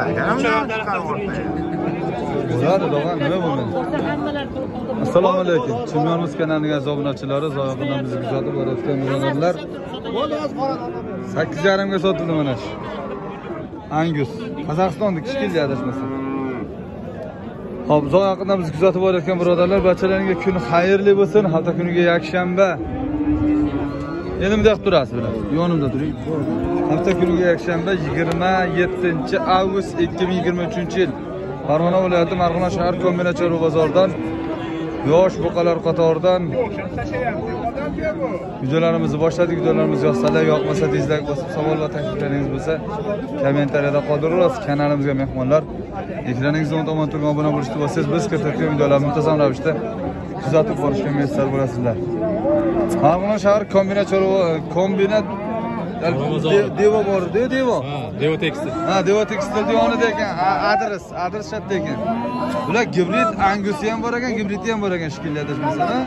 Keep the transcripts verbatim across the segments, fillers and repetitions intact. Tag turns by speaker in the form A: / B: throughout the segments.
A: Bo'ladi, dog'an, nima bo'lmaydi? Assalomu alaykum. Chimyonimiz kanaliga obunachilari, zoyoqdan bizni kuzatib borayotgan muzonalar sakkiz yarim ga sotildi mana shu. Angus, Qozog'istonda kichkina adashmasam. Xo'p, zoyoqdan bizni kuzatib borayotgan birodarlar, barchalaringizga kun xayrli bo'lsin. Hafta kuniga yakshanba. Elimda yo'q turasiz bilan. Yonimda turing. Hafta kuniga yakshanba yigirma yettinchi avgust ikki ming yigirma uchinchi yil. Farg'ona viloyati Marg'ilon shahar kombinatsiya bozoridan yosh buqalar qatoridan videolarimizni boshladik. Videolarimiz yoqsa, yoqmasa dizlayk bosib, savol va takliflaringiz bo'lsa kommentariyada qoldirasiz. Kanalimizga mehmonlar ekraningizni o'ng tomon turgan obuna bo'lishni bo'lsangiz, biz kiritgan videolarni muntazam ravishda kuzatib borishga muyassar bo'lasizlar. Marg'ilon shahar kombinatsiya kombinat Devo bor, Devo.
B: Ha, Devo tekstil.
A: Ha, Devo tekstil yonida ekan, adres, adres shatda ekan. Bular gibrid Angusi ham bor ekan, gibridi ham bor ekan shekilli adashmasa, ha?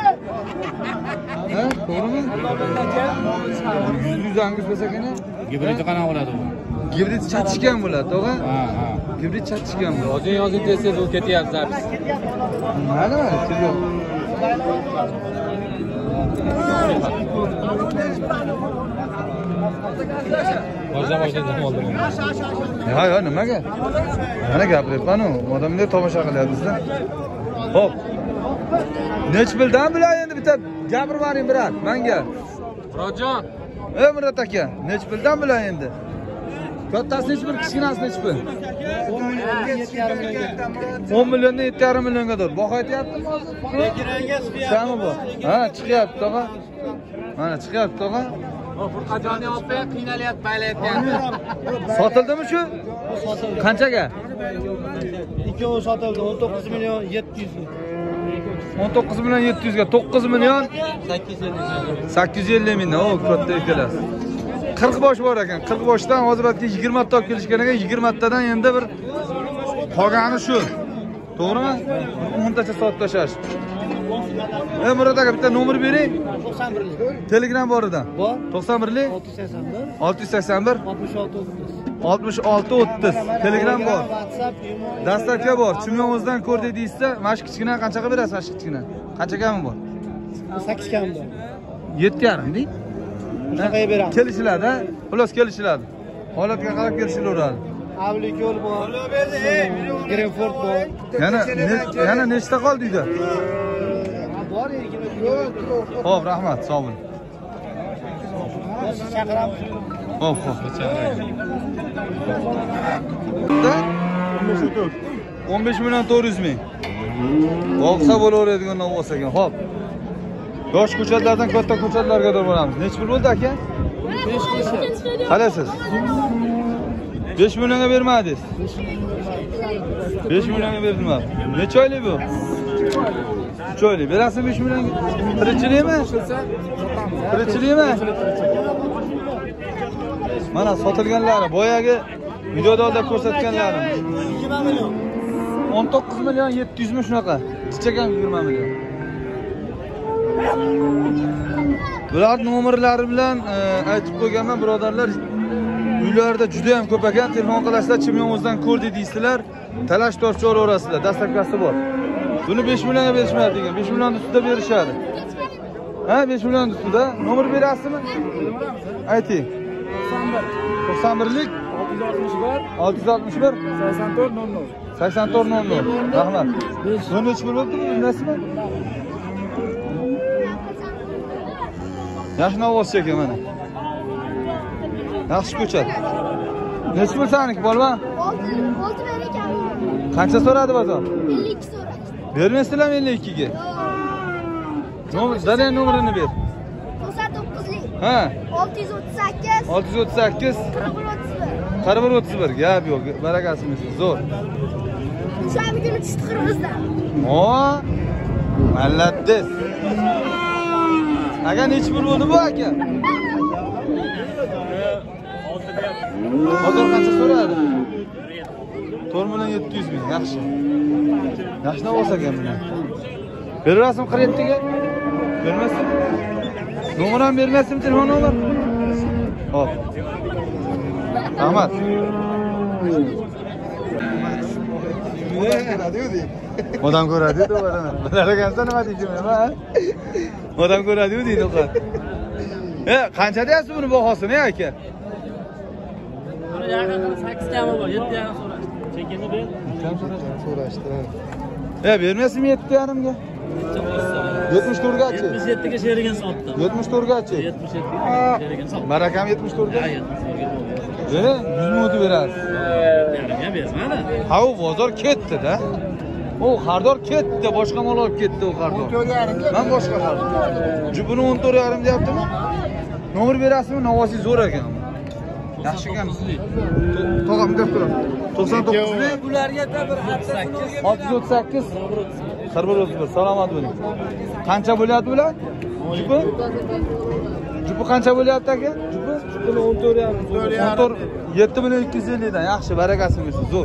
A: Ha, to'g'rimi? yuz Angus bo'lsa ekan,
B: Gibridi qanaqa bo'ladi bu?
A: Gibrid chatishgan bo'ladi, to'g'ri?
B: Ha, ha.
A: Gibrid chatishgan bo'ladi.
B: Hozir yozib desangiz, u ketyapti zapis.
A: Mana, keldi.
B: Boshqa boshqa oldim.
A: Ha, ha, nimaga? Mana gapiryapman-ku, odamlar tomosha qilyapmiz-da. Xo'p. Nech bildan bilan endi bitta gapirib bering birat, menga.
B: Murodjon.
A: Ey Murat aka, nech bildan bilan endi? Kattasi nech bil, kichkinasi nech bil? o'n milliondan yetti yarim millionga dur. Baho aytyaptimi hozir? Sami bu. Ha, chiqyapti, tog'a. Mana chiqyapti, tog'a.
B: Furqajonni olib qiynalyapti, baylayapti.
A: Sotildimi shu?
C: Sotildi.
A: Qanchaga?
C: Ikkovi sotildi, o'n to'qqiz million yetti yuz.
A: o'n to'qqiz million yetti yuz ga to'qqiz million
C: sakkiz yuz ellik.
A: sakkiz yuz ellik mingdan. O, katta ikkalasi. qirq bosh bor ekan. qirq boshdan hozirga yigirma ta olib kelishgan ekan. yigirma tadan endi bir qolgani shu. To'g'rimi? o'n tacha sotib tashlash. Ey Murat aka, bitta nomer bering.
C: to'qson birlik.
A: Telegram bor edi.
C: Bor.
A: to'qson birlik
C: olti yuz sakson bir
A: olti yuz sakson bir
C: oltmish olti o'ttiz.
A: oltmish olti o'ttiz. Telegram bor.
C: WhatsApp, Imo.
A: Dastlabki bor. Chimyonimizdan ko'rdik deysizda, mana shu kichkina qanchaga berasiz, mana shu kichkina? Qancha kami bor?
C: sakkiz kam bor.
A: yetti yarim deng.
C: Shunaqaga beramiz.
A: Kelishiladi, xullas kelishiladi. Holatga qarab kelishilaveradi.
C: Avlik yo'l bor. Grenford bor.
A: Yana yana nechta qoldi uyda?
C: Bor yigirma.
A: Xo'p, rahmat, sog' bo'ling.
C: Chaqiramiz.
A: Xo'p, xo'p. o'n besh million to'rt yuz ming. Olsa bo'laveradigan nom bo'lsa ekan. Xo'p. Yosh ko'chatlardan katta ko'chatlarga doğru boramiz. Nech pul bo'ldi aka?
C: besh ko'chat.
A: Qalasiz? besh millionga bermadingiz. besh millionga berdim men. Necha oylik bu? uch oylik. Berasizmi besh millionga? Tirikchilikmi? Tirikchilikmi? Mana sotilganlari, boyagi videoda olib ko'rsatganlarim.
C: yigirma million.
A: o'n to'qqiz million yetti yuz mi shunaqa? Chichagan yigirma million. Bular nomerlari bilan aytib qo'yganman birodarlar. Uylarda juda ham ko'p ekan. Telefon qilasizlar, Chimyonimizdan ko'rdik deysizlar. Talash tortib olaverasizlar. Dastlabkasi bor. Buni besh millionga berishmaydi degan. besh million ustida berishadi. Ha, besh million ustida. Nomer berasizmi? Ayting. to'qson birlik olti yuz oltmish bir sakson to'rt nol nol sakson to'rt nol nol. Rahmat. Bu nech pul bo'ldi? Bilasizmi? Yaxshi ovoz ekan mana. Yaxshi ko'chat. Nech pul saniki bolvan?
D: olti ber ekan.
A: Qancha so'radi bozor?
D: ellik ikki so'radi.
A: Bermaysizlarmi ellik ikki ga? Nomer, zaten nomerini ber.
D: to'qson to'qqizlik.
A: Ha?
D: olti yuz o'ttiz sakkiz.
A: olti yuz o'ttiz sakkiz
D: qirq bir o'ttiz bir.
A: qirq bir o'ttiz bir. Gap yo'q. Barakasimiz zo'r.
D: O'sha kuni tushdi Qirg'izdan.
A: O! Mallatdiz. Aka nech pul bo'ldi bu aka? Hozir qancha so'radi? to'rt million yetti yuz ming. Yaxshi. Yaxshi bo'lsa ekan buni. Berasizmi qirq yetti ga? Bermasin. Nomer ham bermaysizmi, telefon nomer? Hop. Rahmat. Odam ko'radi deb o'yladim. Bilar ekansan nima deyman ha? Odam ko'radi-yu deydi uqa. E, qancha deyapsiz buni bahosini aka?
E: Buni yaqin sakkiz kami bor, yetti yarim so'rashdi. Chekini ber.
A: Kam so'rashdi?
C: So'rashdi.
A: E, bermaysizmi yetti yarim ga? yetmish to'rtgachi.
E: yetmish yettiga sherigini sotdim.
A: yetmish to'rtgachi.
E: yetmish yettiga sherigini sotdim.
A: Barakam yetmish to'rt ga.
E: Ha, yetmish to'rtga bo'ldi.
A: Beni yuz ming o'tib berasiz.
E: Yarimga bermadi.
A: Ha, u bozor ketdi-da. O xardor ketdi, boshqa mol olib ketdi u xardor. Men boshqa xardor. Jubini o'n to'rt yarim deyaptimi? Nomer berasizmi? Navosi zo'r ekan. Yaxshi ekan. Tog'am deb turadi. to'qson to'qqizlik
E: Bularga da bir
A: olti yuz o'ttiz sakkiz qirq bir o'ttiz bir. Salomat bo'ling. Qancha bo'lyapti bular? Jupi? Jupi qancha bo'lyapti aka? Jupi?
C: Jupini o'n to'rt yarim.
A: o'n to'rt yetti million ikki yuz ellik dan. Yaxshi, barakasi bo'lsin, zo'r.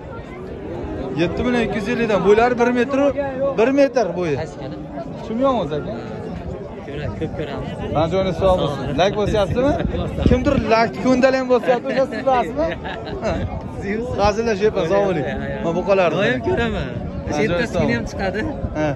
A: yetti million ikki yuz ellik dan. Bo'ylari bir metr, bir metr bo'yi. Tushunmayman o'zi aka.
E: ko'p ko'ramiz.
A: Manjoni sog' bo'lsin. Like bosyapsizmi? Kimdir like ko'ndalang bosyapti, o'sha siz bilasizmi? Hazillashyapman, sog' bo'ling. Men bu qolardi.
E: Doim ko'raman. Shettasini ham chiqadi.
A: Ha.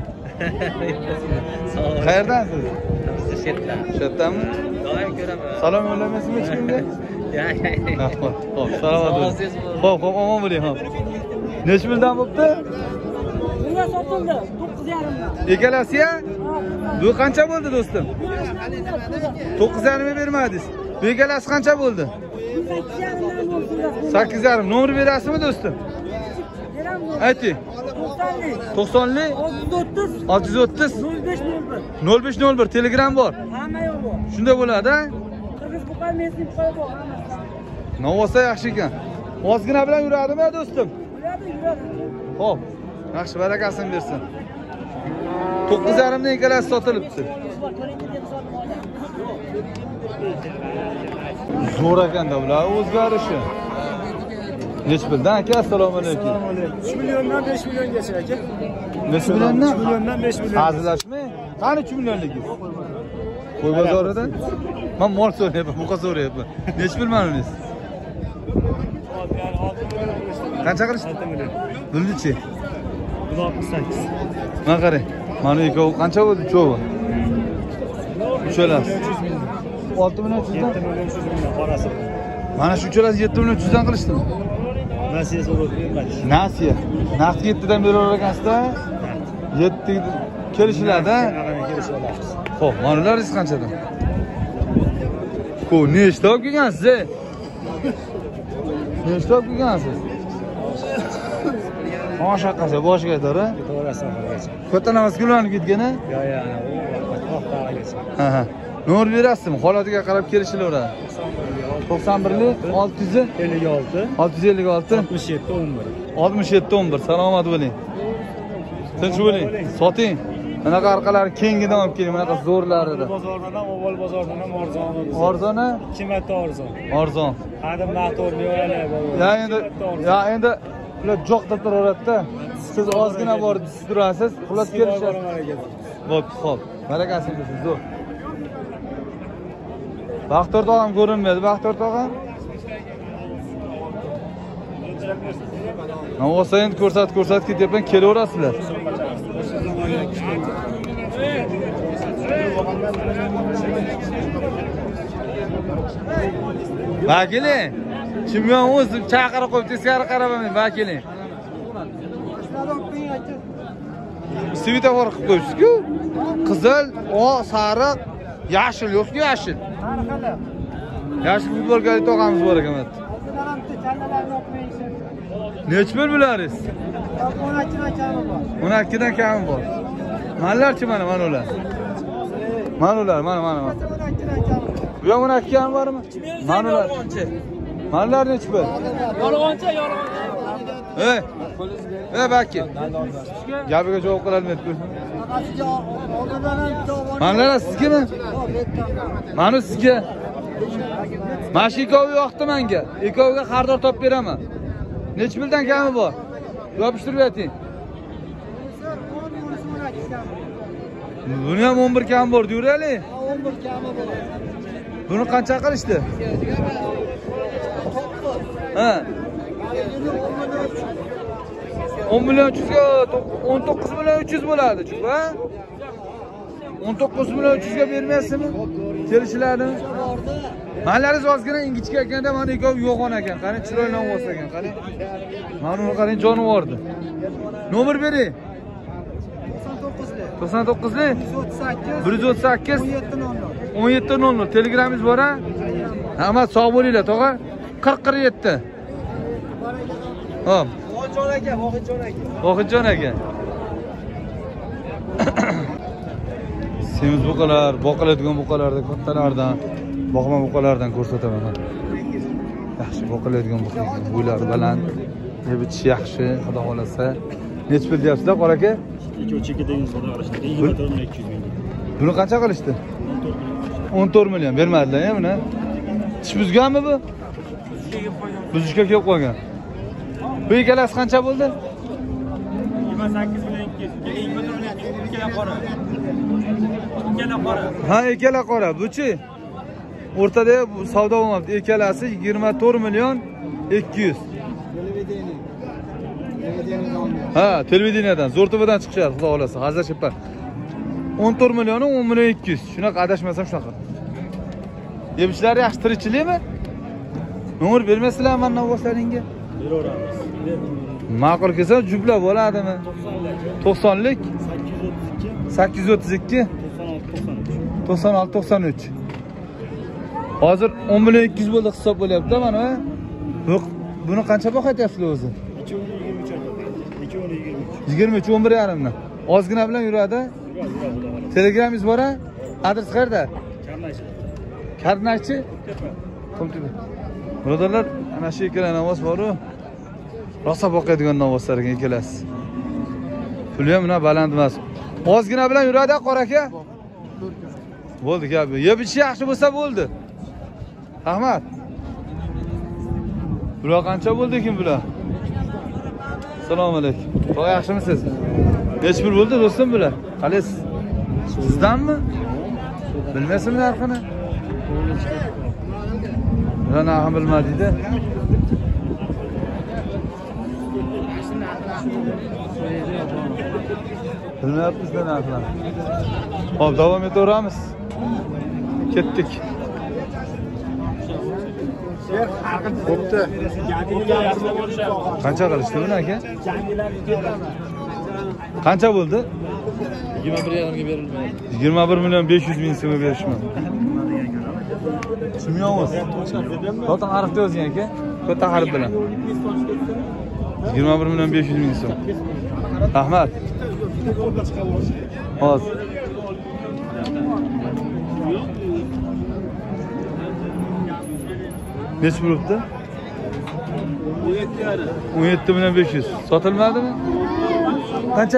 E: Sog'
A: Qayerdan siz?
E: Biz shetdan.
A: Shetdanmi?
E: Doim ko'raman.
A: Salom yo'lamaysizmi hech kimga?
E: Ya, ya.
A: Xo'p, xo'p, salomat bo'ling. Xo'p, xo'p, omon bo'ling, xo'p. Necha million bo'pti?
F: Bunga sotildi to'qqiz yarimdan.
A: Egalasiya? Bu qancha bo'ldi do'stim? to'qqiz yarim bermadingiz. Bu egalasi qancha bo'ldi?
F: sakkiz yarimdan bo'ldi.
A: sakkiz yarim. Nomer berasizmi do'stim?
F: Beraman.
A: Ayting.
F: to'qsonlik
A: to'qsonlik
F: olti yuz o'ttiz
A: olti yuz o'ttiz
F: nol besh nol bir.
A: nol besh nol bir Telegram bor.
F: Hamma yo'q bor.
A: Shunda bo'ladi-a?
F: Qirg'iz buqay mesni buqay bor hammasi.
A: Navosa yaxshi ekan. Ozgina bilan yuradimi do'stim?
F: Yuradi, yuradi.
A: Xo'p. Yaxshi, barakasini bersin. to'qqiz yarim dan egalasi sotilibdi. Zo'r ekanda bular o'zgarishi. Nech bildan aka? Assalomu alaykum.
C: uch milliondan besh milliongacha aka.
A: Nech milliondan?
C: uch milliondan besh million.
A: Hazillashmang. Qani uch millionligingiz? Qo'y bozoridan? Men mol so'rayapman, buqa so'rayapman. Nech pul ma'lumsiz? Qancha qilishdi?
C: olti million.
A: Bunchi.
C: oltmish sakkiz.
A: Mana qarang. Mana ikkovi qancha bo'ldi uchovi? Uchalasi. olti million uch yuz dan.
C: yetti million uch yuz ming qorasi.
A: Mana shu uchalasi yetti million uch yuz dan qilishdimi?
C: Nasiya so'rab bermadi.
A: Nasiya. Naqd yetti dan berar ekansizda? yetti kelishiladi-a?
C: Kelishiladi.
A: Xo'p, mana ular qanchadan? Ko, nechta olib kelgansiz? e? Nechta olib kelgansiz? Osha qasa boshiga aytar-a?
C: To'g'risi qaragacha.
A: Katta namas gulanib ketgan-a?
C: Yo, yo, ana, u qaragacha.
A: Ha ha. Nomer berasizmi? Holatiga qarab kelishilaveradi. to'qson birlik olti yuz
C: ellik olti.
A: olti yuz ellik olti
C: oltmish yetti o'n bir.
A: oltmish yetti o'n bir. Salomat bo'ling. Tinch bo'ling. Soting. Bunaqa orqalari kengidan olib keling, bunaqa zo'rlarida.
C: Bozordan ham, avval bozordan ham arzon.
A: Arzon-a?
C: ikki marta arzon.
A: Arzon.
C: Hadim naqdorni yo'lalar bor.
A: Ya endi, ya endi ular jo'qdab turaveradi-da. Siz ozgina bor turasiz, xullas kelishasiz. Xo'p, xo'p. Barakasini bersin, zo'r. Baxtor tog'am ko'rinmaydi, Baxtor tog'am. Navosa endi ko'rsat, ko'rsat ketyapman, kelaverasizlar. Vakiling, chimyon o'zi chaqirib qo'yib teskari qaramayman, vakiling. Svetofor qilib qo'yibsiz-ku. Qizil, oq, sariq, yashil yo'q-ku, yashil. Yashil futbolkalik tog'amiz bor ekan. Nech pul bularsiz? o'n ikki dan kami bor. Manlarchi mana, mana ular. Mana ular, mana, mana, mana. Bu ham o'n ikki ham bormi? Mana ular. Manlar nech pul?
E: Yolg'onchi, yolg'onchi.
A: Ey. Ey baki. Gapiga javob qila olmaydi-ku. Manlar sizgami? Mana sizga. Mana shu ikkovi yoqdi menga. Ikkoviga xardor topib beraman. Nech puldan kami bor? Yopishtirib ayting. Buni ham o'n bir kam bor, deyurali.
F: o'n bir kami bor.
A: Buni qancha qilishdi? Ha. o'n million uch yuzga o'n to'qqiz million uch yuz bo'ladi, chuq, ha? o'n to'qqiz million uch yuzga bermaysizmi? Kelishlarni. Manlaringiz ozgina ingichka ekanda, mana ikkovi yo'g'on ekan. Qani chiroyli olsa ekan, qani. Mana uni qarang, jonivordi. Nomer bering. to'qson to'qqizlik bir yuz o'ttiz sakkiz o'n yetti nol nol. Telegramingiz bor, ha? Hamma sog' bo'linglar, tog'a. qirq qirq yetti. Hop.
C: Vohidjon aka, Vohidjon aka.
A: Vohidjon aka. Semiz buqalar, boqiladigan buqalarda kattalardan, boqma buqalardan ko'rsataman. Yaxshi boqiladigan buqa, bo'ylari baland, yeb-ichishi yaxshi, xudo xolasa. Nech pul deyapsizlar, qora aka?
C: ikki chekkadagi savdo qilishdi. yigirma to'rt million ikki yuz ming.
A: Buni qancha qilishdi? o'n to'rt million bermadilar-ya buni. Tish buzganmi bu? Buzishga kelib qolgan. Bu ikkalasi qancha bo'ldi?
C: yigirma sakkiz million ikki yuz. yigirma to'rt million ikkala qora. Ikkala qora.
A: Ha, ikkala qora. Bu-chi? O'rtada savdo bo'lmabdi. Ikkalasi yigirma to'rt million ikki yuz. Ha, televideniyadan, Zo'rto'badan chiqishadi, xudo xolasa. Hazar shepar. o'n to'rt million o'n million ikki yuz. Shunaqa adashmasam shunaqa. Yebishlari yaxshi tirikchilikmi? Nomer bermaysizlar mana navboshlaringga?
C: Beraveramiz.
A: Ma'qul kelsa jubla bo'ladimi? to'qsonlik
C: sakkiz yuz o'ttiz ikki
A: to'qson olti to'qson uch. Hozir o'n million ikki yuz bo'ldi hisob bo'lyapti mana. Bu buni qancha baho aytyapsizlar o'zi? yigirma uch o'n bir yarim dan. Ozgina bilan yuradi. Telegramingiz bor-a? Adres qayerda?
C: Karnaychi.
A: Karnaychi? Qumtepa. Birodarlar, ana shu ikkala namoz bor-ku. Rosa boqadigan namozlarga ikkalasi. Puli ham buna baland emas. Ozgina bilan yuradi, qora aka. Bo'ldi gapi. Yeb-ichishi yaxshi bo'lsa bo'ldi. Ahmad. Bular qancha bo'ldi ekan bular? Assalomu alaykum. To'g'ri yaxshimisiz? Nech pul bo'ldi do'stim bular? Qalaysiz? Sizdanmi? Bilmaysizmi narxini? Bular narxini bilmadingda. Bilmayapmizda narxlarni. Hop, davom etaveramiz. Ketdik. Bo'pti. Qancha qilishdi buni aka? Qancha bo'ldi?
B: yigirma bir yarimga berilmaydi.
A: yigirma bir million besh yuz ming so'mga berishmadi. Tushunmayapsiz? To'g'ri harfda yozgan aka. Katta harf bilan. yigirma bir million besh yuz ming so'm. Ahmad. Hozir. Nech bo'libdi? o'n yetti million besh yuz. Sotilmadimi? Qancha?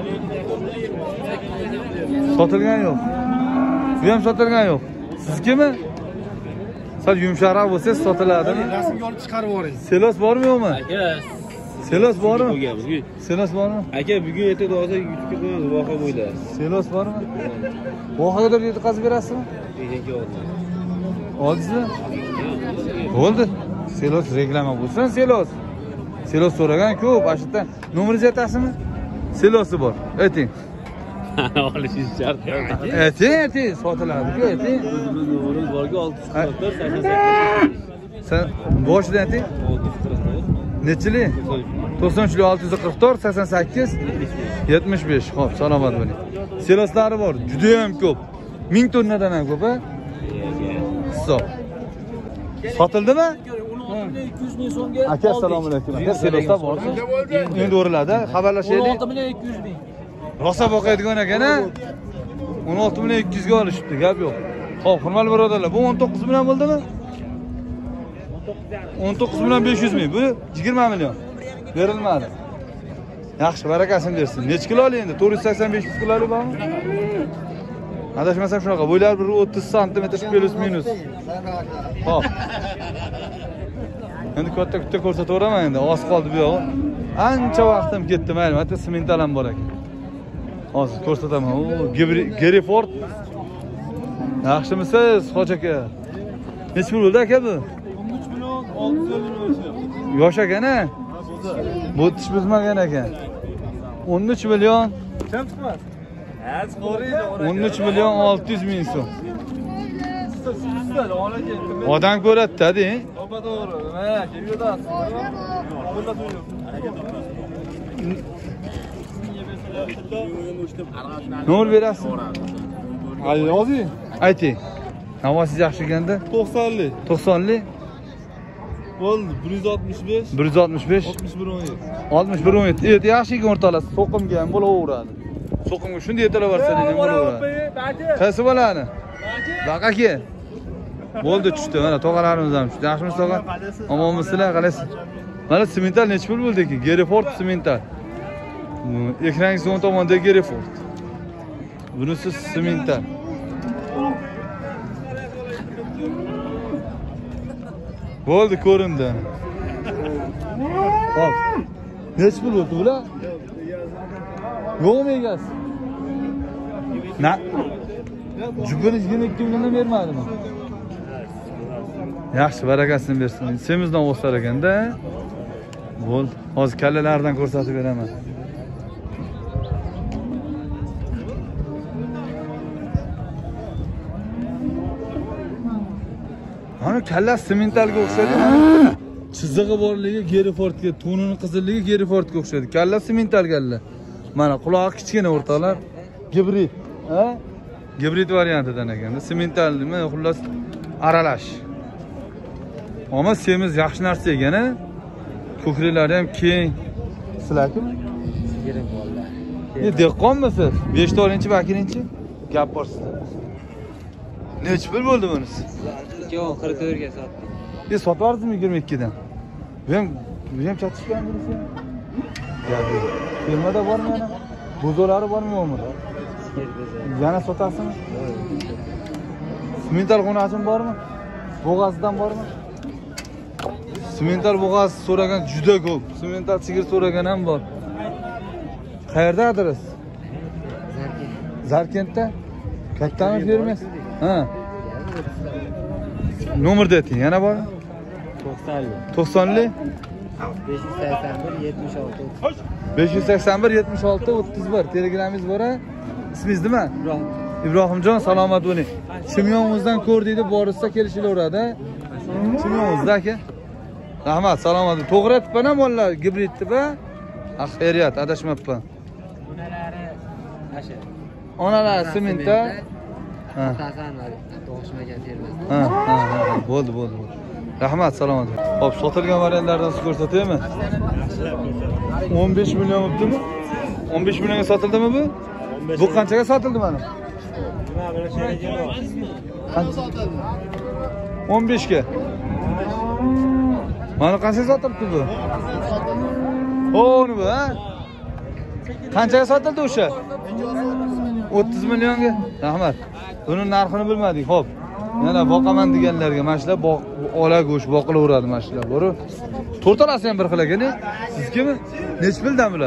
A: Sotilgan yo'q. Bu ham sotilgan yo'q. Sizkimi? Sal yumshoqroq bo'lsa sotiladimi?
C: Rasmga olib chiqarib yuboring.
A: Selos bormi yo'qmi?
B: Aka,
A: Selos bormi? Selos bormi?
B: aka bugun ertaga hozir YouTube'ga qo'yamiz voha bo'yda.
A: Selos bormi? Vohaga yetkazib berasizmi?
B: Keyin oldim.
A: Oldingizmi? Bo'ldi. Selos reklama bo'lsin, Selos. Selos so'ragan ko'p, ashitda nomeringizni aytasizmi? Selosi bor. Ayting.
B: Olishingiz shart.
A: Ayting, ayting, sotiladi-ku, ayting.
B: Nomerimiz borki olti yuz qirq to'rt sakson sakkiz.
A: Sen boshidan ayting.
B: olti yuz qirq to'rt
A: Nechili? to'qson uch olti yuz qirq to'rt sakson sakkiz yetmish besh. Xo'p, salomat bo'ling. Seloslari bor, juda ham ko'p. ming tonnadan ham ko'p, ha? Hisob. Sotildimi?
E: ikki yuz ming so'mga.
A: Aka, assalomu alaykum. Aka, seloslar bormi? Endi o'riladi, xabarlashaylik.
E: o'n olti million ikki yuz ming.
A: Rosa boqadigan ekan, ha? o'n olti million ikki yuz ga olishibdi, gap yo'q. Xo'p, hurmatli birodarlar, bu o'n to'qqiz million bo'ldimi? o'n to'qqiz million besh yuz ming. Bu yigirma million. Berilmadi. Yaxshi, barakasini bersin. Nech kilo oling endi? to'rt yuz sakson besh kilolik bormi? Adashmasam shunaqa. Bo'ylari bir o'ttiz santimetr plus minus. Xo'p. Endi katta-katta ko'rsataveraman endi. Oz qoldi bu yog'i. Ancha vaqtim ketdi, mayli. Mana semental ham bor ekan. Hozir ko'rsataman. O, Geriford. Yaxshimisiz, Hoji aka? Nech pul bo'ldi aka bu?
C: o'n uch million olti yuz ellik ming.
A: Yosh ekan-a? Bu tish buzmagan ekan. o'n uch million.
C: Kim chiqmas?
A: o'n uch million olti yuz ming so'm. Odam ko'radi-da, deng.
C: To'g'ri, to'g'ri. Ha, kelib yotasiz.
A: Nomer berasiz?
C: Ay, yozing.
A: Ayting. Navosingiz yaxshi ekanda?
C: to'qsonlik.
A: to'qsonlik,
C: Bo'ldi, bir yuz oltmish besh,
A: bir yuz oltmish besh,
C: oltmish bir o'n yetti.
A: oltmish bir o'n yetti. Endi yaxshi ekan o'rtalasi. So'qimga ham bo'laveradi. So'qimga shunday yetalaversa degan bo'laveradi. Qaysi bolani? Baqa aka. Bo'ldi, tushdi. Mana tog'alarimiz ham tushdi. Yaxshimisiz tog'a? Omonmisizlar, qalaysiz? Mana simental necha pul bo'ldi ekan? Gereford simental. Ekranning o'ng tomonida Gereford. Bunisi simental. Bo'ldi, ko'rindi. Hop. Necha pul bo'ldi bular? Yo'qmi egasi? Na? Jubini yigirma ikki mingdan bermadimi? Yaxshi, barakasini bersin. Semizdan o'sar ekanda. Bo'ldi. Hozir kallalardan ko'rsatib beraman. Mana kalla simentalga o'xshaydi. Chizig'i borligi Gerefordga, to'nining qizilligi Gerefordga o'xshaydi. Kalla simental kalla. Mana qulog'i kichkina o'rtoqlar. Gibrid, ha? Gibrid variantidan ekan. Simental nima, xullas aralash. Ammo semiz yaxshi narsa ekan-a. Ko'kriklari ham keng. Sizlarmi? Yirik bolalar. Ne dehqonmisiz? besh to'rtinchi vakilinchi? Gap bor sizda. Necha pul bo'ldi bunisi?
E: Yo'q, qirq to'rtga sotdim.
A: E sotardingmi yigirma ikkidan? Bu ham bu ham chatishgan bunisi. Gapi. Firmada bormi yana? Bozorlari bormi yo'qmi? Yana sotasizmi? Simental xonachim bormi? Bo'g'azdan bormi? Simental bo'g'az so'ragan juda ko'p. Simental sigir so'ragan ham bor. Qayerda adres? Zarkentda. Kattami firmasi? Ha. Nomerda ayting, yana bor?
E: to'qsonlik.
A: to'qsonlik,
E: besh yuz sakson bir yetmish olti.
A: besh yuz sakson bir yetmish olti o'ttiz bir. Telegramingiz bor-a? Ismingiz nima?
E: Ibrohim.
A: Ibrohimjon, salomat bo'ling. Chimyonimizdan ko'rdingni, borsa kelishilaveradi. Chimyonimizda aka. Rahmat, salomat. To'g'ri aytibman mollar, gibrid deb-a? Xayriyat, adashmabman.
E: Onalari asha.
A: Onalari simental. Ha.
E: Hasan to'g'ishmagan termasi.
A: Ha, ha, ha, bo'ldi, bo'ldi, bo'ldi. Rahmat, salomat. Xo'p, sotilgan variantlardan siz ko'rsataymi? o'n besh million bo'libdimi? o'n besh millionga sotildimi bu? Bu qanchaga sotildi mana? o'n besh ga. Mana qanchaga sotildi bu? O, nima, ha? Qanchaga sotildi o'sha? o'ttiz millionga. Rahmat. Buni narxini bilmadik. Xo'p. Yana boqaman deganlarga mana shular ola go'sht boqilaveradi mana shular. Bor-ku. To'rtalasi ham bir xil ekan-a. Sizkimi? Nech puldan bular?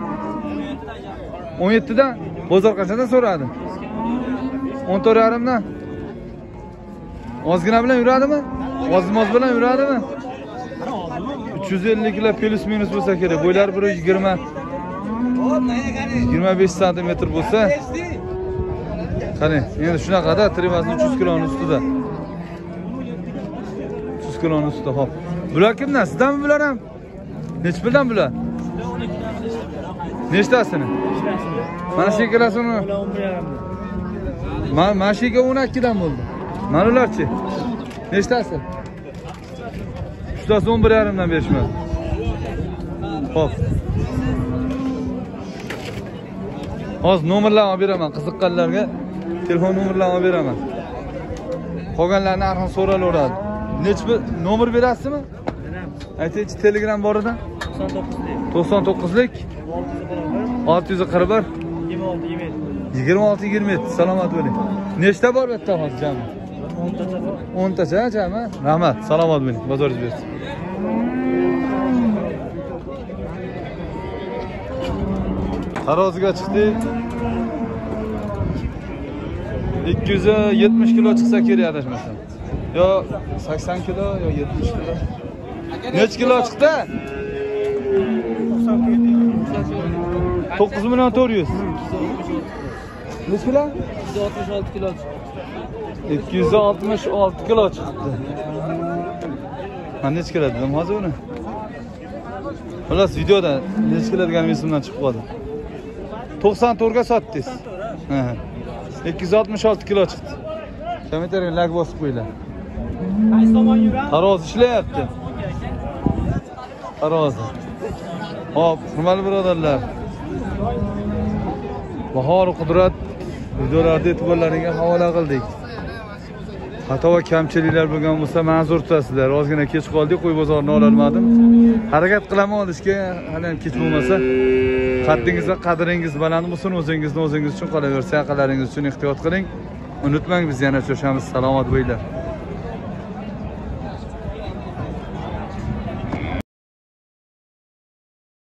A: o'n yetti dan. Bozor qanchadan so'radi? o'n to'rt yarim dan. Ozgina bilan yuradimi? Ozmoz bilan yuradimi? uch yuz ellik kilo plus minus bo'lsa kerak. Bo'ylari bir yuz yigirma yigirma besh santimetr bo'lsa, qarang, endi shunaqada trevasini uch yuz kiloning ustida. uch yuz kiloning ustida, xo'p. Bular kimdan? Sizdanmi bular ham? Nech puldan bular? Nechtasini? Mana shu ikkalasini. Mana mana shu ikki o'n ikki dan bo'ldi. Mana ularchi? Nechtasi? Uchtasi o'n bir yarim dan berishmadi. Xo'p. Hozir nomerlarni beraman, qiziqqanlarga telefon nomerlarini beraman. Qolganlarning narxini so'ralaveradi. Nechta nomer berasizmi? Aytingchi, Telegram bor edi? to'qson to'qqizlik olti yuz qirq bir yigirma olti yigirma yetti. Salomat bo'ling. Nechta bor bu yerda hozir jami? o'n tacha jami? Rahmat, salomat bo'ling. Bozoringiz bersin. Taroziga chiqdik. ikki yuz yetmish kilo chiqsa kerak adashmasam. Yo sakson kilo, yo yetmish kilo. Nech kilo chiqdi? to'qqiz million to'rt yuz. Necha kilo?
B: ikki yuz oltmish olti kilo chiqdi.
A: ikki yuz oltmish olti kilo chiqdi. Mana necha kilo dedim hozir uni? Xullas videoda necha kilo degan esimdan chiqib qoldi. to'qson to'rt ga sotdingiz. Ha. ikki yuz oltmish olti kilo chiqdi. Kommentariyga lag bosib qo'yinglar.
C: Qaysi tomon yuramiz?
A: Tarozi ishlayapti. Tarozi. Hop, hurmatli birodarlar. Bahor Qudrat videolarda e'tiborlaringga havola qildik. Xato va kamchiliklar bo'lgan bo'lsa, ma'zur tutasizlar. Ozgina kech qoldik, qo'y bozorini ololmadim. Harakat qilaman olishga, hali ham kech bo'lmasa. Qaddingiz va qadringiz baland bo'lsin, o'zingizni o'zingiz uchun qolaversa, yaqinlaringiz uchun ehtiyot qiling. Unutmang, biz yana uchrashamiz. Salomat bo'linglar.